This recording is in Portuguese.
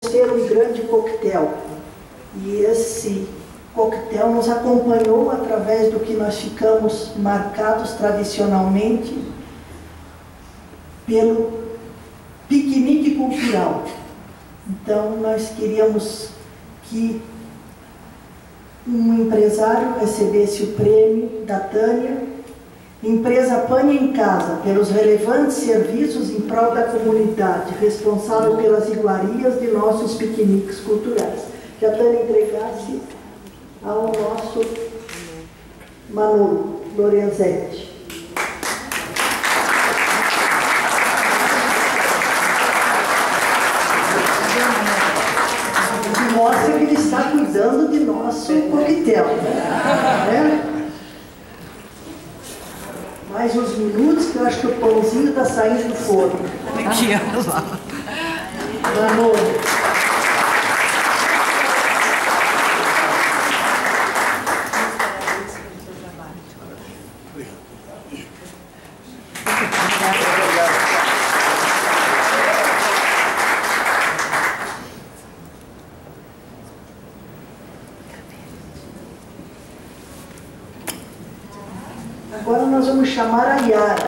ser um grande coquetel. E esse coquetel nos acompanhou através do que nós ficamos marcados tradicionalmente pelo piquenique cultural. Então, nós queríamos que um empresário recebesse o prêmio da Tânia, Empresa Panha em Casa, pelos relevantes serviços em prol da comunidade, responsável pelas iguarias de nossos piqueniques culturais. Que a Tânia entregasse ao nosso Manolo Lorenzetti. Que mostra que ele está cuidando de nosso coquetel. Né? Mais uns minutos, que eu acho que o pãozinho está saindo do forno. Aqui, olha lá. Manolo. Agora nós vamos chamar a Yara.